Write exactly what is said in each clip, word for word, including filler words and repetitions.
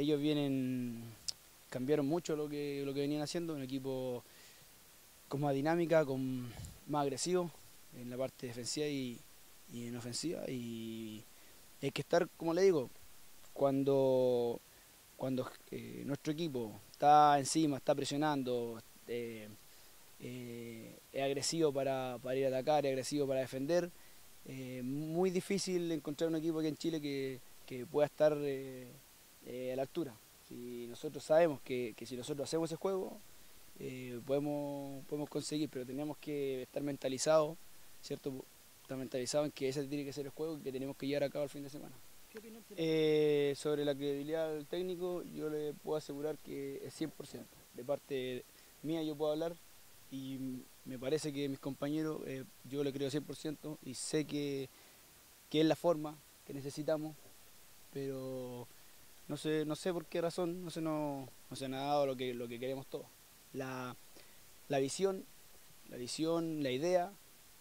ellos vienen, cambiaron mucho lo que, lo que venían haciendo, un equipo con más dinámica, con más agresivo en la parte defensiva y, y en ofensiva, y hay que estar, como le digo, cuando, cuando eh, nuestro equipo está encima, está presionando, eh, eh, es agresivo para, para ir a atacar, es agresivo para defender. Eh, muy difícil encontrar un equipo aquí en Chile que, que pueda estar eh, eh, a la altura. Si nosotros sabemos que, que si nosotros hacemos ese juego, eh, podemos, podemos conseguir, pero tenemos que estar mentalizados, ¿cierto? Estar mentalizados en que ese tiene que ser el juego y que tenemos que llevar a cabo el fin de semana. Eh, sobre la credibilidad del técnico, yo le puedo asegurar que es cien por ciento. De parte mía yo puedo hablar y me parece que mis compañeros, eh, yo le creo cien por ciento y sé que, que es la forma que necesitamos, pero no sé, no sé por qué razón no se nos, no se nos ha dado lo que, lo que queremos todos. La, la visión, la visión, la idea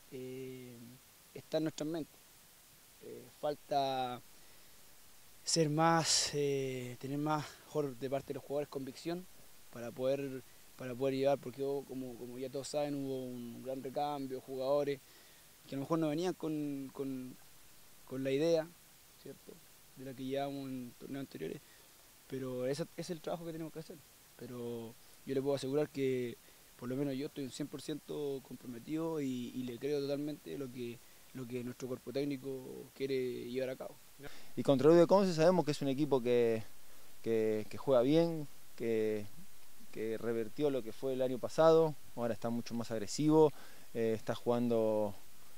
eh, está en nuestras mentes. Eh, falta ser más, eh, tener más, mejor de parte de los jugadores, convicción para poder, para poder llevar, porque como, como ya todos saben, hubo un gran recambio, jugadores que a lo mejor no venían con, con, con la idea, ¿cierto?, de la que llevábamos en torneos anteriores, pero ese es el trabajo que tenemos que hacer. Pero yo le puedo asegurar que por lo menos yo estoy un cien por ciento comprometido y, y le creo totalmente lo que, lo que nuestro cuerpo técnico quiere llevar a cabo. Y contra U de Conce sabemos que es un equipo que, que, que juega bien, que, que revertió lo que fue el año pasado, ahora está mucho más agresivo, eh, está jugando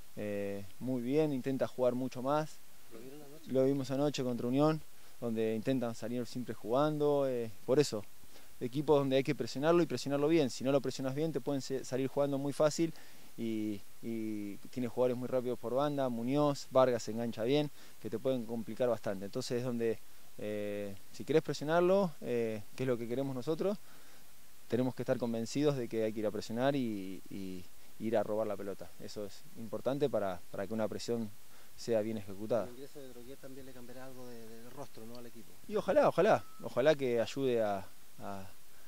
eh, muy bien, intenta jugar mucho más. ¿Lo vieron anoche? Lo vimos anoche contra Unión, donde intentan salir siempre jugando, eh, por eso, equipos donde hay que presionarlo y presionarlo bien. Si no lo presionas bien te pueden salir jugando muy fácil y, y tiene jugadores muy rápidos por banda, Muñoz, Vargas se engancha bien, que te pueden complicar bastante. Entonces es donde, eh, si querés presionarlo, eh, que es lo que queremos nosotros, tenemos que estar convencidos de que hay que ir a presionar y, y ir a robar la pelota. Eso es importante para, para que una presión sea bien ejecutada. El ingreso de Droguet también le cambiará algo de, de rostro, ¿no?, al equipo. Y ojalá, ojalá, ojalá que ayude a, a,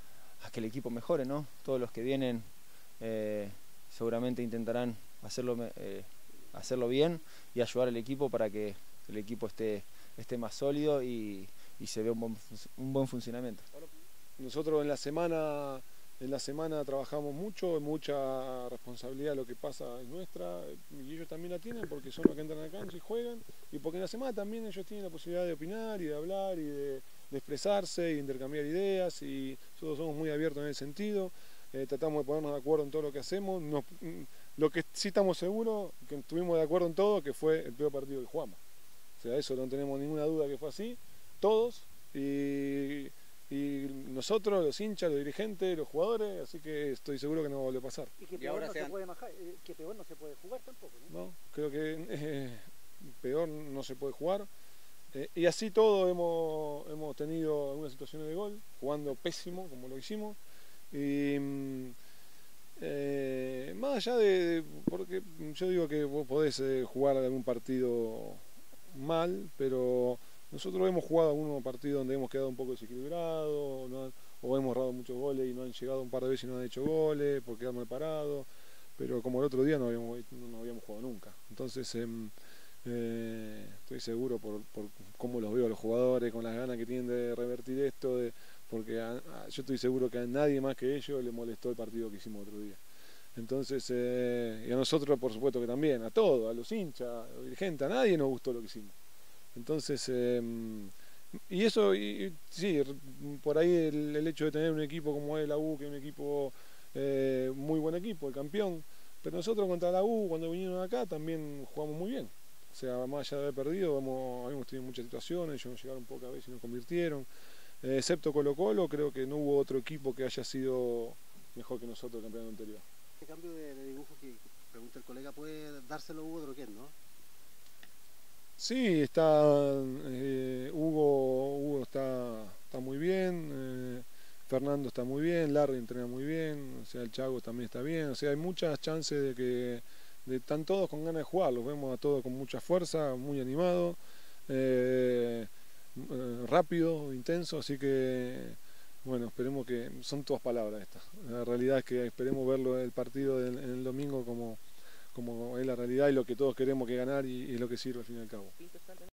a que el equipo mejore, ¿no? Todos los que vienen eh, seguramente intentarán hacerlo, eh, hacerlo bien y ayudar al equipo para que el equipo esté, esté más sólido y, y se vea un buen, un buen funcionamiento. Nosotros en la semana en la semana trabajamos mucho, mucha responsabilidad de lo que pasa es nuestra, y ellos también la tienen porque son los que entran a la cancha y juegan, y porque en la semana también ellos tienen la posibilidad de opinar y de hablar y de, de expresarse y de intercambiar ideas, y nosotros somos muy abiertos en ese sentido, eh, tratamos de ponernos de acuerdo en todo lo que hacemos. Nos, lo que sí estamos seguros, que estuvimos de acuerdo en todo, que fue el peor partido que jugamos. O sea, eso no tenemos ninguna duda que fue así, todos, y... y nosotros, los hinchas, los dirigentes, los jugadores, así que estoy seguro que no va a volver a pasar. Y que Y peor, ahora no sean... se puede majar, eh, que peor no se puede jugar tampoco, ¿no? No, creo que eh, peor no se puede jugar. Eh, y así todo hemos, hemos tenido algunas situaciones de gol, jugando pésimo como lo hicimos. Y eh, más allá de, de, porque yo digo que vos podés eh, jugar algún partido mal, pero nosotros hemos jugado algunos partidos donde hemos quedado un poco desequilibrados, ¿no?, o hemos errado muchos goles y no han llegado un par de veces y no han hecho goles porque quedamos mal parados, pero como el otro día no habíamos, no habíamos jugado nunca. Entonces eh, eh, estoy seguro por, por cómo los veo a los jugadores, con las ganas que tienen de revertir esto, de, porque a, a, yo estoy seguro que a nadie más que ellos le molestó el partido que hicimos otro día. Entonces, eh, y a nosotros por supuesto que también, a todos, a los hinchas, a los dirigentes, a nadie nos gustó lo que hicimos. Entonces, eh, y eso, y, sí, por ahí el, el hecho de tener un equipo como es la U, que es un equipo, eh, muy buen equipo, el campeón, pero nosotros contra la U, cuando vinieron acá, también jugamos muy bien. O sea, más allá de haber perdido, hemos, hemos tenido muchas situaciones, ellos nos llegaron pocas veces y nos convirtieron. Eh, excepto Colo Colo, creo que no hubo otro equipo que haya sido mejor que nosotros el campeonato anterior. Este cambio de, de dibujo que pregunta el colega, ¿puede dárselo Hugo Droguet, no? Sí, está eh, Hugo, Hugo está, está muy bien, eh, Fernando está muy bien, Larry entrena muy bien, o sea, el Chago también está bien, o sea, hay muchas chances de que de, están todos con ganas de jugar, los vemos a todos con mucha fuerza, muy animados, eh, eh, rápido, intenso, así que bueno, esperemos que, son todas palabras estas. La realidad es que esperemos verlo el partido en el domingo como, como es la realidad y lo que todos queremos que ganar y, y lo que sirve al fin y al cabo.